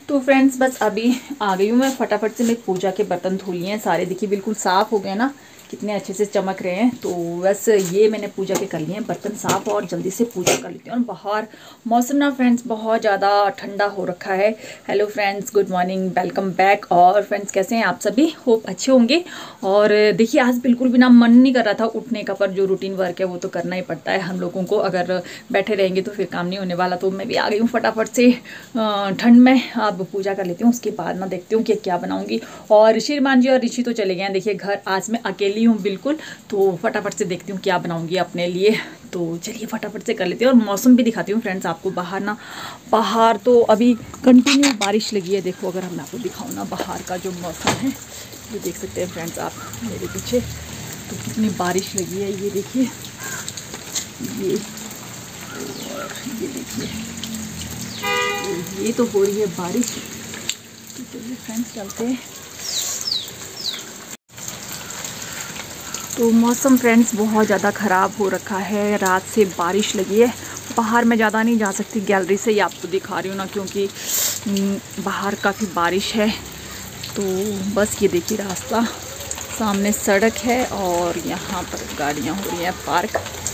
तो फ्रेंड्स बस अभी आ गई हूँ मैं। फटाफट से मैं पूजा के बर्तन धो लिए हैं सारे। देखिए बिल्कुल साफ़ हो गए ना, कितने अच्छे से चमक रहे हैं। तो बस ये मैंने पूजा के कर लिए हैं बर्तन साफ़ और जल्दी से पूजा कर लेती हूँ। और बाहर मौसम ना फ्रेंड्स बहुत ज़्यादा ठंडा हो रखा है। Hello friends, good morning, welcome back. और फ्रेंड्स कैसे हैं आप सभी? होप अच्छे होंगे। और देखिए आज बिल्कुल भी ना मन नहीं कर रहा था उठने का, पर जो रूटीन वर्क है वो तो करना ही पड़ता है हम लोगों को। अगर बैठे रहेंगे तो फिर काम नहीं होने वाला। तो मैं भी आ गई हूँ फटाफट से ठंड में। अब पूजा कर लेती हूँ, उसके बाद ना देखती हूँ कि क्या बनाऊँगी। और श्रीमान जी और ऋषि तो चले गए हैं देखिए घर। आज मैं अकेली हूँ बिल्कुल। तो फटाफट से देखती हूँ क्या बनाऊँगी अपने लिए। तो चलिए फटाफट से कर लेती हूँ। और मौसम भी दिखाती हूँ फ्रेंड्स आपको। बाहर तो अभी कंटिन्यू बारिश लगी है। देखो अगर हम आपको दिखाऊँ ना बाहर का जो मौसम है, ये देख सकते हैं फ्रेंड्स आप मेरे पीछे, तो कितनी बारिश लगी है। ये देखिए, ये और ये देखिए, ये तो हो रही है बारिश। तो चलिए फ्रेंड्स चलते हैं। तो मौसम फ्रेंड्स बहुत ज़्यादा ख़राब हो रखा है, रात से बारिश लगी है। बाहर मैं ज़्यादा नहीं जा सकती, गैलरी से ही आपको दिखा रही हूँ ना, क्योंकि बाहर काफ़ी बारिश है। तो बस ये देखिए रास्ता, सामने सड़क है और यहाँ पर गाड़ियाँ हो रही हैं पार्क।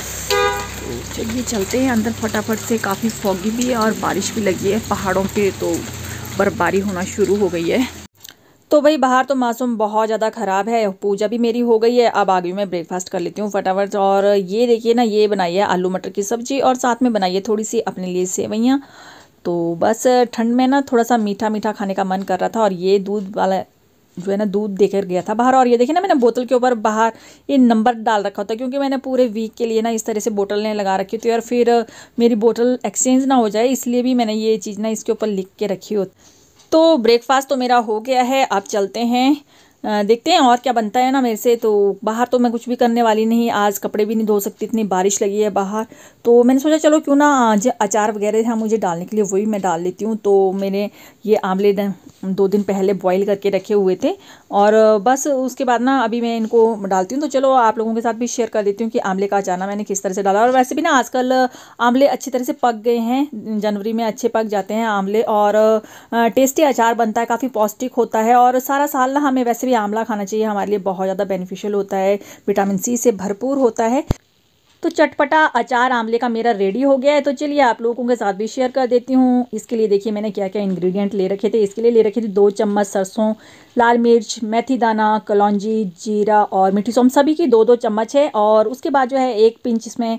तो चलिए चलते हैं अंदर फटाफट से। काफ़ी फॉगी भी है और बारिश भी लगी है पहाड़ों पे, तो बर्फबारी होना शुरू हो गई है। तो भाई बाहर तो मौसम बहुत ज़्यादा ख़राब है। पूजा भी मेरी हो गई है। अब आ गई मैं ब्रेकफास्ट कर लेती हूँ फटाफट। और ये देखिए ना, ये बनाई है आलू मटर की सब्ज़ी और साथ में बनाई है थोड़ी सी अपने लिए सेवइयाँ। तो बस ठंड में ना थोड़ा सा मीठा मीठा खाने का मन कर रहा था। और ये दूध वाला जो है ना, दूध देकर गया था बाहर। और ये देखिए ना, मैंने बोतल के ऊपर बाहर ये नंबर डाल रखा होता है, क्योंकि मैंने पूरे वीक के लिए ना इस तरह से बोतलें लगा रखी थी। और फिर मेरी बोतल एक्सचेंज ना हो जाए, इसलिए भी मैंने ये चीज़ ना इसके ऊपर लिख के रखी होती। तो ब्रेकफास्ट तो मेरा हो गया है। अब चलते हैं, देखते हैं और क्या बनता है ना मेरे से। तो बाहर तो मैं कुछ भी करने वाली नहीं, आज कपड़े भी नहीं धो सकती, इतनी बारिश लगी है बाहर। तो मैंने सोचा चलो क्यों ना आज अचार वगैरह था मुझे डालने के लिए, वही मैं डाल लेती हूँ। तो मैंने ये आंवले 2 दिन पहले बॉईल करके रखे हुए थे। और बस उसके बाद ना अभी मैं इनको डालती हूँ। तो चलो आप लोगों के साथ भी शेयर कर देती हूँ कि आंवले का अचार ना मैंने किस तरह से डाला। और वैसे भी ना आजकल आंवले अच्छी तरह से पक गए हैं, जनवरी में अच्छे पक जाते हैं आंवले। और टेस्टी अचार बनता है, काफ़ी पौष्टिक होता है। और सारा साल ना हमें वैसे भी आंवला खाना चाहिए, हमारे लिए बहुत ज़्यादा बेनिफिशियल होता है, विटामिन सी से भरपूर होता है। तो चटपटा अचार आंवले का मेरा रेडी हो गया है। तो चलिए आप लोगों के साथ भी शेयर कर देती हूँ। इसके लिए देखिए मैंने क्या क्या इंग्रेडिएंट ले रखे थे। इसके लिए ले रखे थे 2 चम्मच सरसों, लाल मिर्च, मेथी दाना, कलौंजी, जीरा और मीठी सौंफ, सभी की 2-2 चम्मच है। और उसके बाद जो है 1 पिंच इसमें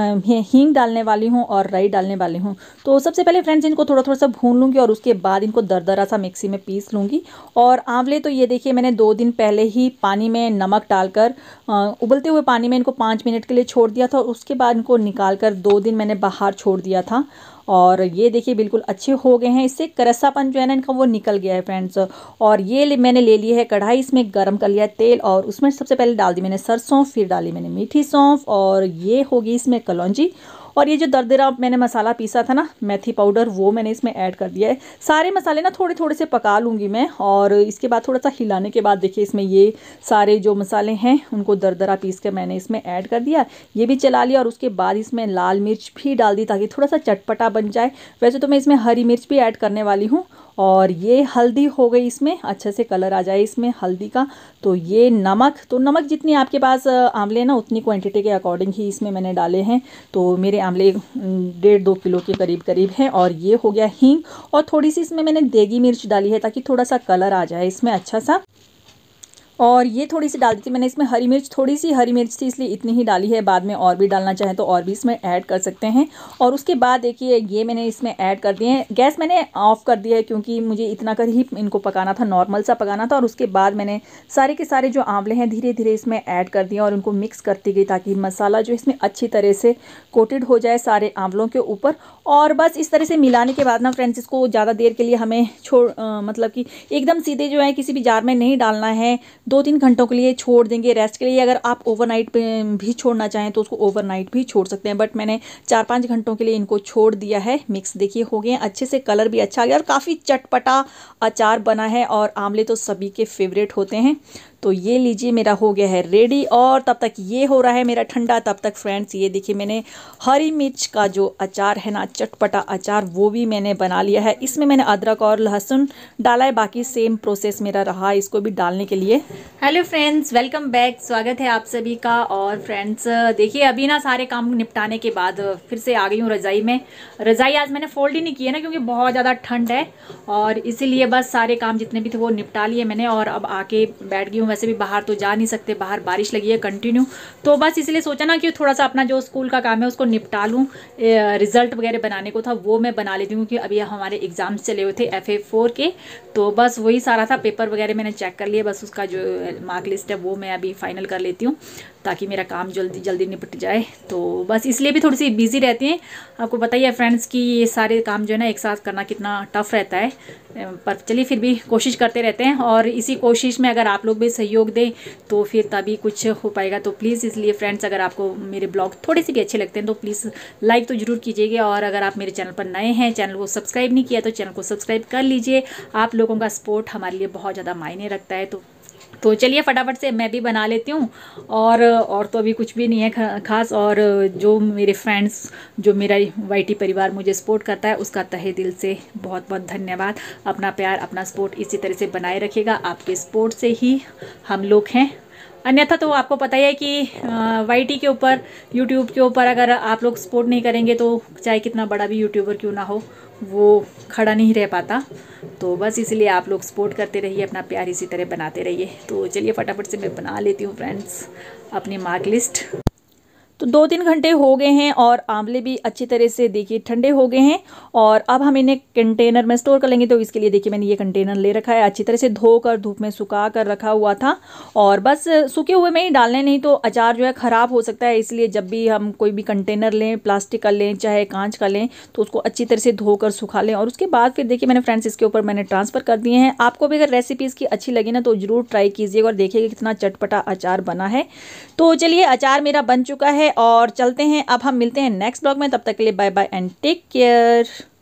हींग डालने वाली हूँ और राई डालने वाली हूँ। तो सबसे पहले फ्रेंड्स इनको थोड़ा थोड़ा सा भून लूँगी और उसके बाद इनको दरदरा सा मिक्सी में पीस लूँगी। और आंवले तो ये देखिए मैंने 2 दिन पहले ही पानी में नमक डालकर उबलते हुए पानी में इनको 5 मिनट के लिए छोड़ दिया था। और उसके बाद इनको निकाल कर 2 दिन मैंने बाहर छोड़ दिया था। और ये देखिए बिल्कुल अच्छे हो गए हैं, इससे करस्सापन जो है ना इनका वो निकल गया है फ्रेंड्स। और ये मैंने ले ली है कढ़ाई, इसमें गरम कर लिया है तेल और उसमें सबसे पहले डाल दी मैंने सरसों, फिर डाली मैंने मीठी सौंफ और ये होगी इसमें कलौंजी। और ये जो दरदरा मैंने मसाला पीसा था ना, मेथी पाउडर, वो मैंने इसमें ऐड कर दिया है। सारे मसाले ना थोड़े थोड़े से पका लूँगी मैं। और इसके बाद थोड़ा सा हिलाने के बाद देखिए इसमें ये सारे जो मसाले हैं उनको दरदरा पीस कर मैंने इसमें ऐड कर दिया, ये भी चला लिया। और उसके बाद इसमें लाल मिर्च भी डाल दी ताकि थोड़ा सा चटपटा बन जाए। वैसे तो मैं इसमें हरी मिर्च भी ऐड करने वाली हूँ। और ये हल्दी हो गई, इसमें अच्छे से कलर आ जाए इसमें हल्दी का। तो ये नमक, तो नमक जितनी आपके पास आंवले ना उतनी क्वांटिटी के अकॉर्डिंग ही इसमें मैंने डाले हैं। तो मेरे आंवले 1.5-2 किलो के करीब करीब हैं। और ये हो गया हींग और थोड़ी सी इसमें मैंने देगी मिर्च डाली है ताकि थोड़ा सा कलर आ जाए इसमें अच्छा सा। और ये थोड़ी सी डाल दी थी मैंने इसमें हरी मिर्च, थोड़ी सी हरी मिर्च थी इसलिए इतनी ही डाली है। बाद में और भी डालना चाहें तो और भी इसमें ऐड कर सकते हैं। और उसके बाद देखिए ये मैंने इसमें ऐड कर दिए हैं। गैस मैंने ऑफ़ कर दिया है क्योंकि मुझे इतना कर ही इनको पकाना था, नॉर्मल सा पकाना था। और उसके बाद मैंने सारे के सारे जो आंवले हैं धीरे धीरे इसमें ऐड कर दिए और उनको मिक्स करती गई ताकि मसाला जो इसमें अच्छी तरह से कोटेड हो जाए सारे आंवलों के ऊपर। और बस इस तरह से मिलाने के बाद ना फ्रेंड्स इसको ज़्यादा देर के लिए हमें मतलब कि एकदम सीधे जो है किसी भी जार में नहीं डालना है, 2-3 घंटों के लिए छोड़ देंगे रेस्ट के लिए। अगर आप ओवरनाइट भी छोड़ना चाहें तो उसको ओवरनाइट भी छोड़ सकते हैं, बट मैंने 4-5 घंटों के लिए इनको छोड़ दिया है। मिक्स देखिए हो गए अच्छे से, कलर भी अच्छा आ गया और काफ़ी चटपटा अचार बना है। और आंवले तो सभी के फेवरेट होते हैं। तो ये लीजिए मेरा हो गया है रेडी। और तब तक ये हो रहा है मेरा ठंडा। तब तक फ्रेंड्स ये देखिए मैंने हरी मिर्च का जो अचार है ना, चटपटा अचार, वो भी मैंने बना लिया है। इसमें मैंने अदरक और लहसुन डाला है, बाकी सेम प्रोसेस मेरा रहा इसको भी डालने के लिए। हेलो फ्रेंड्स, वेलकम बैक, स्वागत है आप सभी का। और फ्रेंड्स देखिए अभी ना सारे काम निपटाने के बाद फिर से आ गई हूँ रज़ाई में। रज़ाई आज मैंने फोल्ड ही नहीं की है ना, क्योंकि बहुत ज़्यादा ठंड है और इसीलिए बस सारे काम जितने भी थे वो निपटा लिए मैंने और अब आके बैठ गई हूँ। वैसे भी बाहर तो जा नहीं सकते, बाहर बारिश लगी है कंटिन्यू, तो बस इसलिए सोचा ना कि थोड़ा सा अपना जो स्कूल का काम है उसको निपटा लूँ। रिजल्ट वगैरह बनाने को था वो मैं बना लेती हूँ, क्योंकि अभी हमारे एग्ज़ाम्स चले हुए थे FA4 के, तो बस वही सारा था। पेपर वगैरह मैंने चेक कर लिया, बस उसका जो मार्क लिस्ट है वो मैं अभी फाइनल कर लेती हूँ ताकि मेरा काम जल्दी जल्दी निपट जाए। तो बस इसलिए भी थोड़ी सी बिजी रहती हैं। आपको पता ही है फ्रेंड्स कि ये सारे काम जो है ना एक साथ करना कितना टफ रहता है, पर चलिए फिर भी कोशिश करते रहते हैं। और इसी कोशिश में अगर आप लोग भी सहयोग दें तो फिर तभी कुछ हो पाएगा। तो प्लीज़ इसलिए फ्रेंड्स अगर आपको मेरे ब्लॉग थोड़े से भी अच्छे लगते हैं तो प्लीज़ लाइक तो ज़रूर कीजिएगा। और अगर आप मेरे चैनल पर नए हैं, चैनल को सब्सक्राइब नहीं किया तो चैनल को सब्सक्राइब कर लीजिए। आप लोगों का सपोर्ट हमारे लिए बहुत ज़्यादा मायने रखता है। तो चलिए फटाफट से मैं भी बना लेती हूँ। और तो अभी कुछ भी नहीं है खास। और जो मेरे फ्रेंड्स, जो मेरा YT परिवार मुझे सपोर्ट करता है उसका तहे दिल से बहुत बहुत धन्यवाद। अपना प्यार, अपना सपोर्ट इसी तरह से बनाए रखिएगा। आपके सपोर्ट से ही हम लोग हैं, अन्यथा तो आपको पता ही है कि YT के ऊपर, YouTube के ऊपर अगर आप लोग सपोर्ट नहीं करेंगे तो चाहे कितना बड़ा भी यूट्यूबर क्यों ना हो वो खड़ा नहीं रह पाता। तो बस इसलिए आप लोग सपोर्ट करते रहिए, अपना प्यार इसी तरह बनाते रहिए। तो चलिए फटाफट से मैं बना लेती हूँ फ्रेंड्स अपनी मार्क लिस्ट। तो 2-3 घंटे हो गए हैं और आंवले भी अच्छी तरह से देखिए ठंडे हो गए हैं। और अब हम इन्हें कंटेनर में स्टोर कर लेंगे। तो इसके लिए देखिए मैंने ये कंटेनर ले रखा है, अच्छी तरह से धोकर धूप में सुखा कर रखा हुआ था। और बस सूखे हुए में ही डालने, नहीं तो अचार जो है ख़राब हो सकता है। इसलिए जब भी हम कोई भी कंटेनर लें, प्लास्टिक का लें चाहे कांच का लें, तो उसको अच्छी तरह से धोकर सुखा लें। और उसके बाद फिर देखिए मैंने फ्रेंड्स इसके ऊपर मैंने ट्रांसफ़र कर दिए हैं। आपको भी अगर रेसिपीज़ की अच्छी लगी ना तो ज़रूर ट्राई कीजिएगा और देखिएगा कितना चटपटा अचार बना है। तो चलिए अचार मेरा बन चुका है और चलते हैं। अब हम मिलते हैं नेक्स्ट ब्लॉग में, तब तक के लिए bye bye and take care.